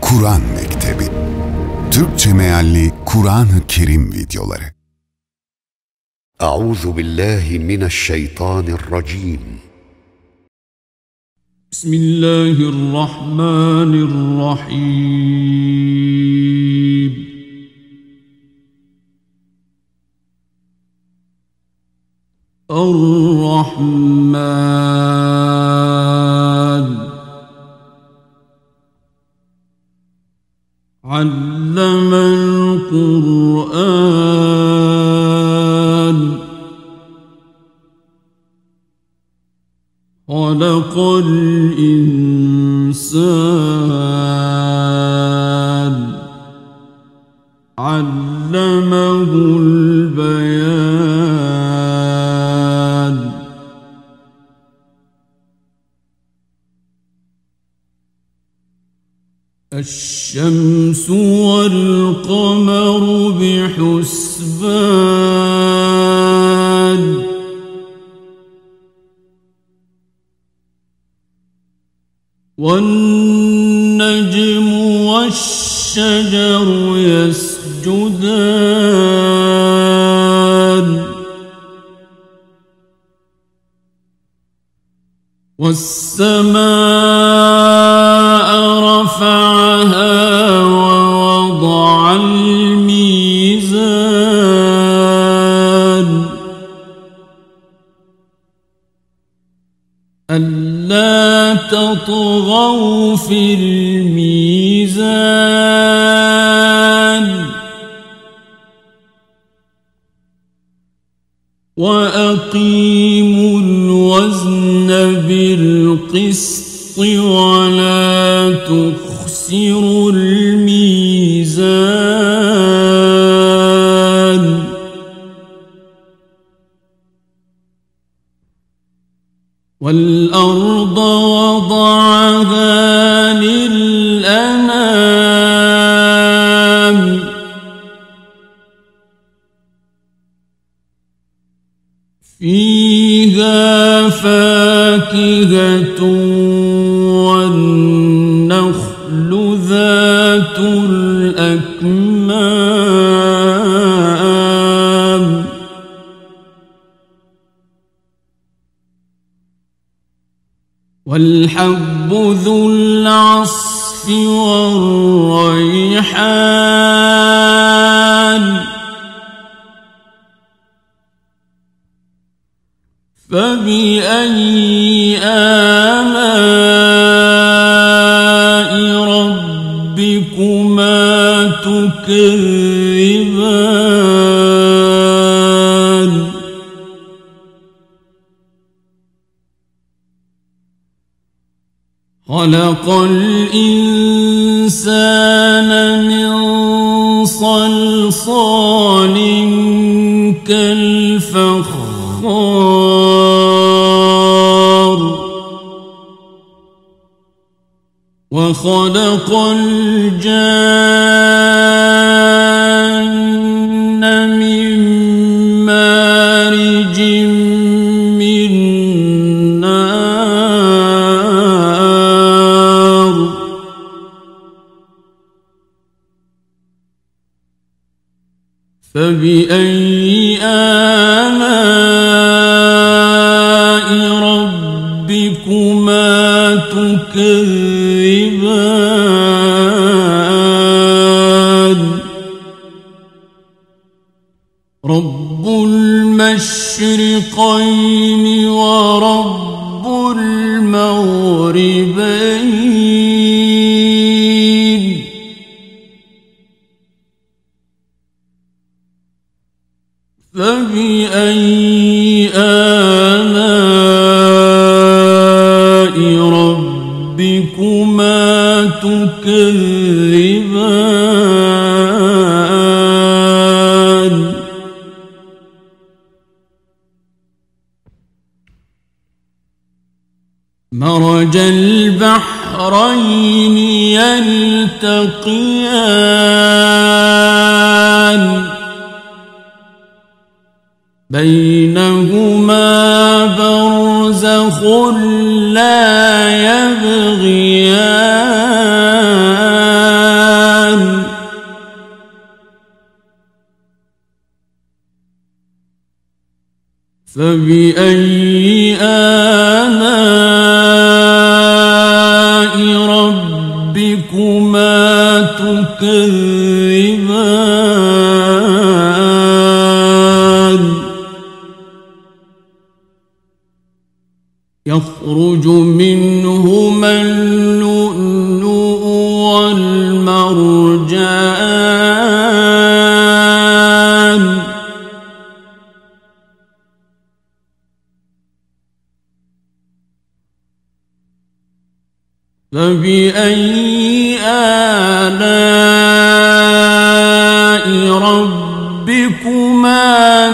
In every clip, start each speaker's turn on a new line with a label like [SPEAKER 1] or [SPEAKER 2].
[SPEAKER 1] Kur'an Mektebi. Türkçe mealli Kur'an-ı Kerim videoları.
[SPEAKER 2] Euzu billahi mineşşeytanirracim.
[SPEAKER 3] Bismillahirrahmanirrahim. Er-Rahman. Allemel Kur'an. Halakal insan. Allemehul beyan. الشمس والقمر بحسبان والنجم والشجر يسجدان والسماء رفعها ووضع الميزان ألا تطغوا في الميزان وأقيموا الوزن بالقسط ولا تخسروا الميزان والأرض وضعها للأنام فيها فاكهة والنخل ذات الأكمام والحب ذو العصف والريحان فبأي آلاء ربكما تكذبان خلق الإنسان من صلصال كالفخار وخلق الجان من مارج من نار فبأي آلاء ربكما تكذبان رب المشرقين ورب المغربين فبأي آلاء ربكما تكذبان مرج البحرين يلتقيان بينهما برزخ لا يبغيان فبأي آلاء ربكما تكذبان يخرج منهما اللؤلؤ والمرجان فبأي آلاء ربكما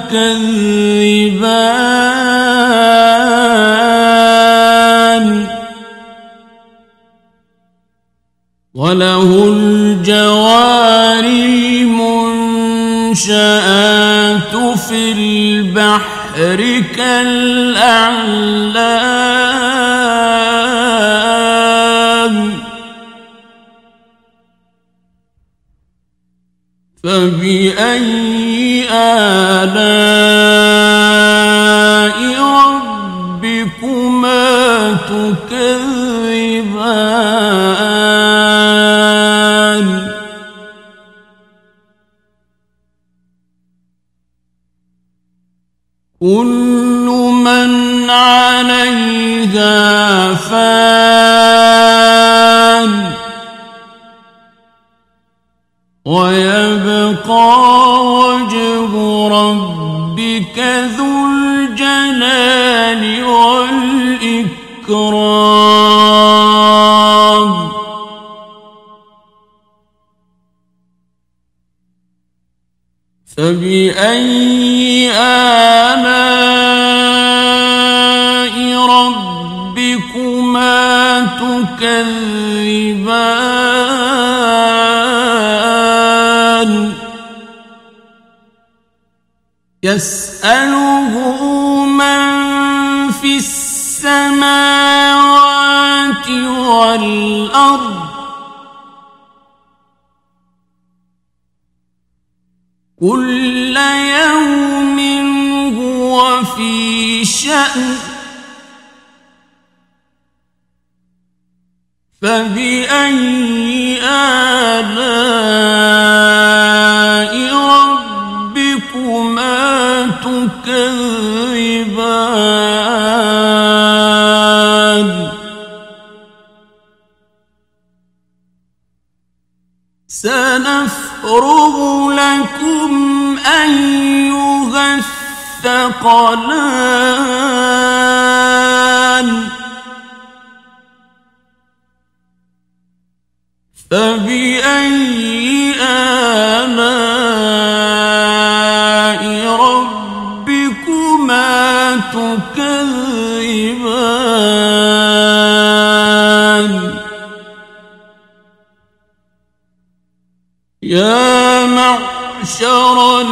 [SPEAKER 3] تكذبان وله الجوار المنشآت في البحر كالأعلام فبأي آلاء ربكما تكذبان كل من عليها فان ويبقى وجه ربك ذو الجلال والإكرام فبأي آلاء ربكما تكذبان يسأله من في السماوات والأرض كل يوم هو في شأن فبأي آلاء ربكما تكذبان سنفرغ لكم أيها الثقلان فبأي آلاء ربكما تكذبان يا معشر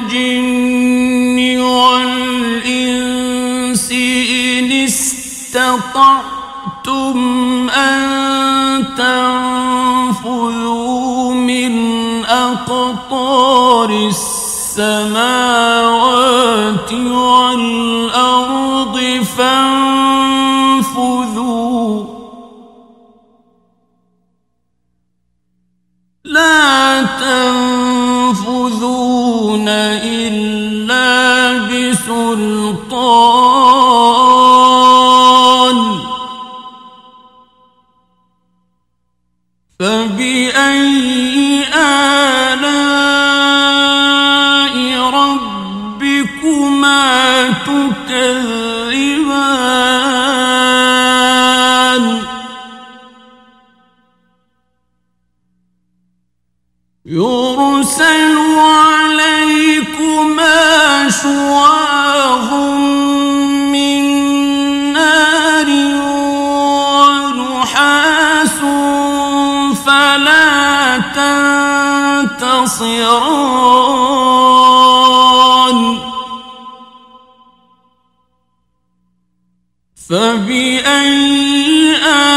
[SPEAKER 3] الجن والإنس إن استطعتم أن تنفذوا من أقطار السماوات والأرض فانفذوا لا تنفذون إلا بسلطان فبأي آلاء ربكما تكذبان يرسل عليكما شواظ من نار ونحاس فلا تنتصران فبأي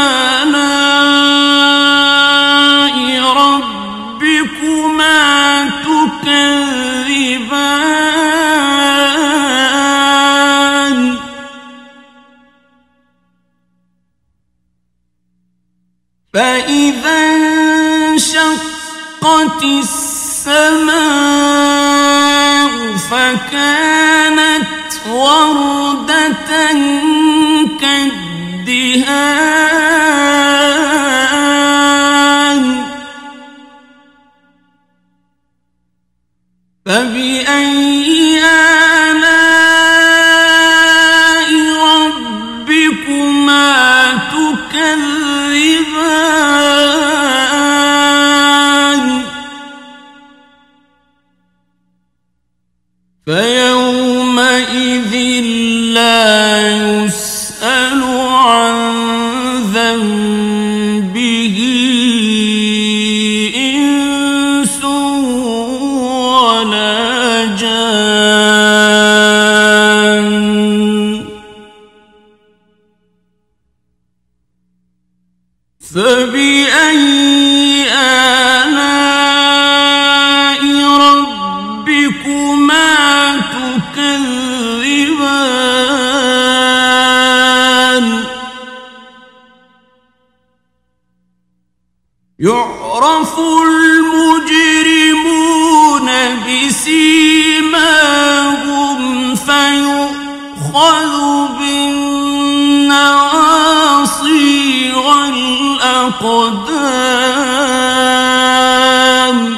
[SPEAKER 3] آلاء ربكما تكذبان فإذا انشقت السماء فكانت وردة كالدهان فبأي آلاء ربكما تكذبان فيومئذ لا يسأل عن ذنبه إنس ولا جان فبأي آلاء ربكما تكذبان يعرف المجرمون بسيماهم فيؤخذ بالنواصي والأقدام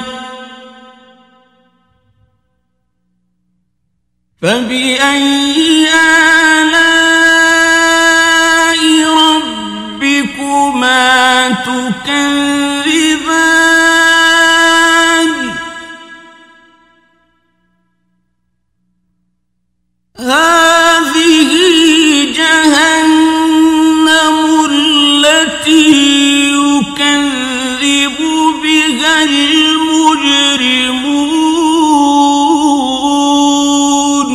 [SPEAKER 3] فبأي آلاء ربكما تكذبان هذه جهنم التي يكذب بها المجرمون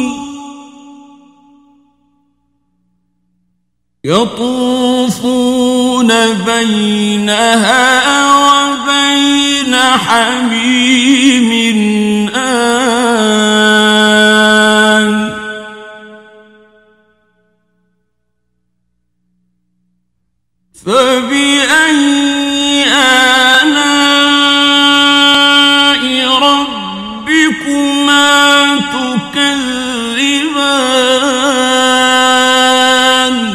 [SPEAKER 3] يطوفون بينها وبين حميم آن فبأي آلاء ربكما تكذبان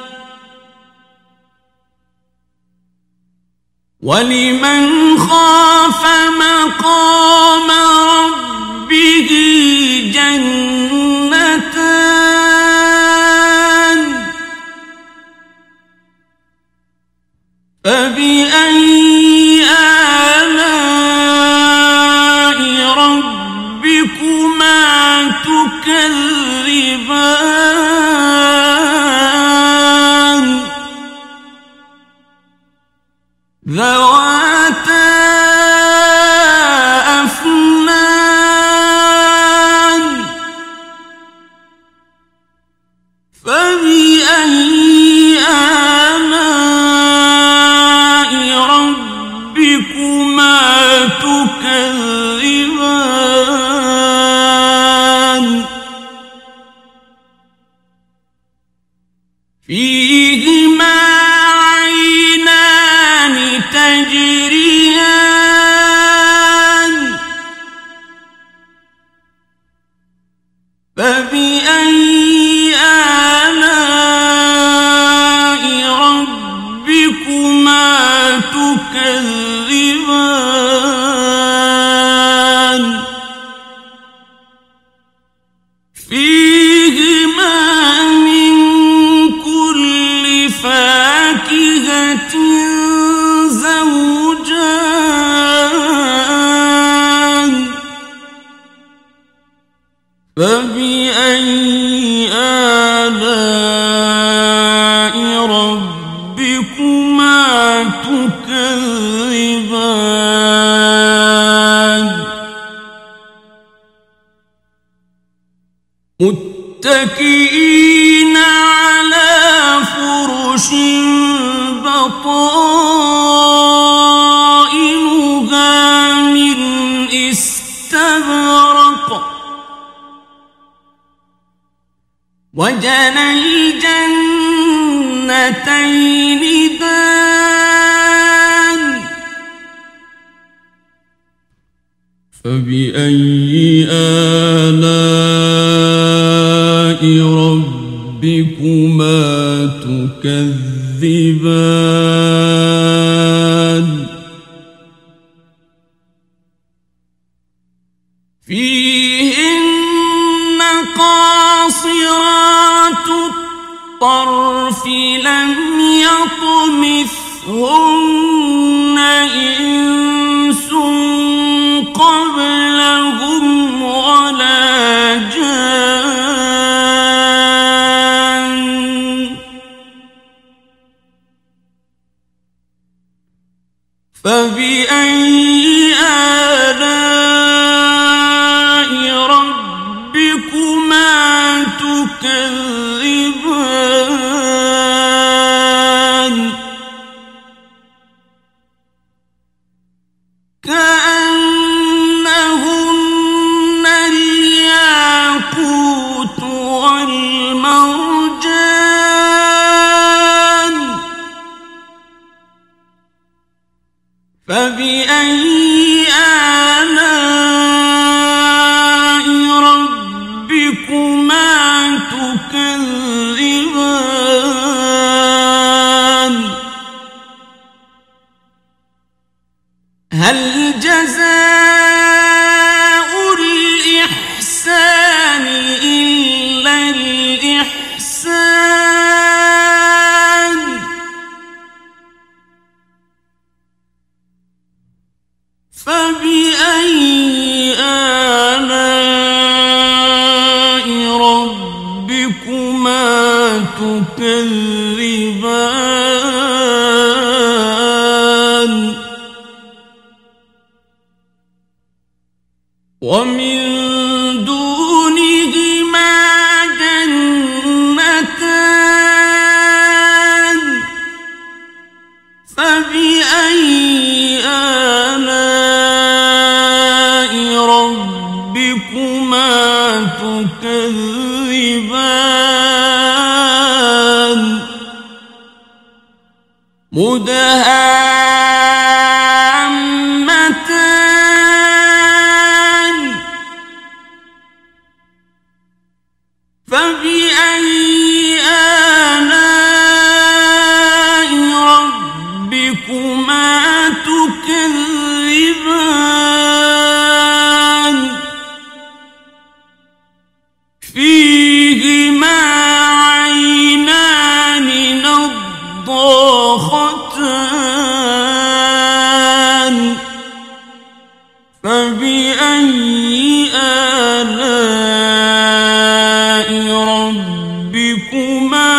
[SPEAKER 3] ولمن خاف مقام ربه جنتان فبأي آلاء ربكما تكذبان ذواتا أفنان فبأي آلاء ربكما تكذبان فيهما عينان تجريان فبأي آلاء ربكما تكذبان فيهما من كل فاكهة زوجان فبأي آلاء ربكما تكذبان متكئين على فرش بطائنها من استبرق وجنى الجنتين دان فبأي آلاء ربكما تكذبان فيهن قاصرات الطرف لم يطمثهن إنس قبلهم ولا جان فبأي آلاء ربكما تكذبان كأنهن الياقوت والمرجان فبأي آلاء ربكما تكذبان هل جزاء الإحسان إلا الإحسان فبأي آلاء ربكما تكذبان ومن دونهما جنتان فبأي آلاء ربكما تكذبان مدهامتان فبأي آلاء ربكما تكذبان فيهما عينان نضاختان فبأي آلاء ربكما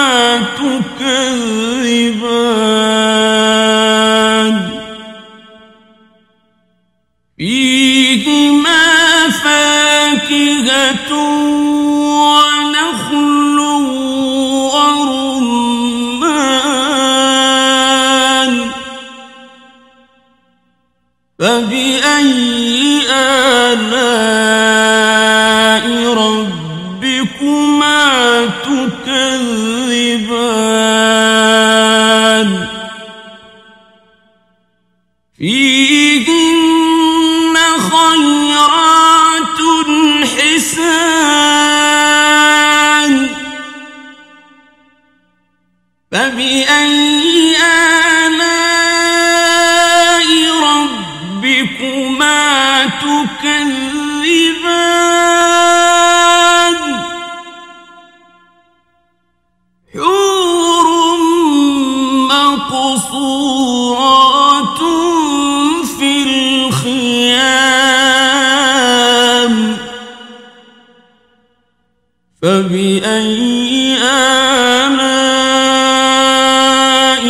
[SPEAKER 3] تكذبان فيهما فاكهة ونخل ورمان فبأي آلاء ربكما تكذبان فيهن خيرات حسان فبأي آلاء ربكما تكذبان حور مقصورات في الخيام فبأي آلاء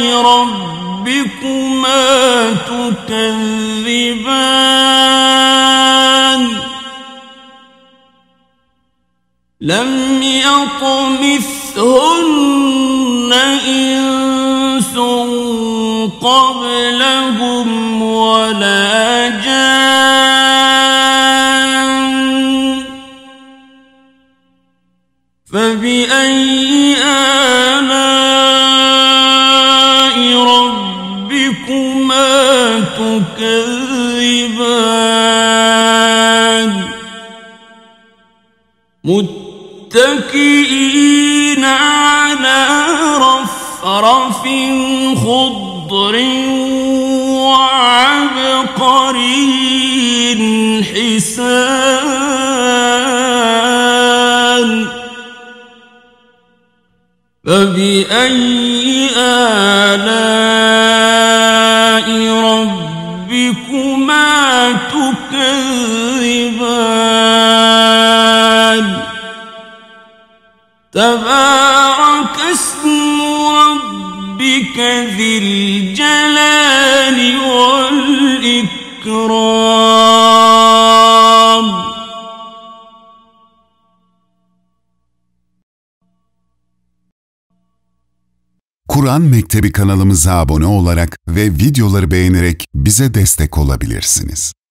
[SPEAKER 3] ربكما تكذبان لم يطمثهن إنس قبلهم ولا جان فبأي آلاء ربكما تكذبان متكئين على رفرف خضر وعبقري حسان فبأي آلاء ربكما تكذبان تبارك اسم ربك ذي الجلال والإكرام.
[SPEAKER 1] Kur'an Mektebi kanalımıza abone olarak ve videoları beğenerek bize destek olabilirsiniz.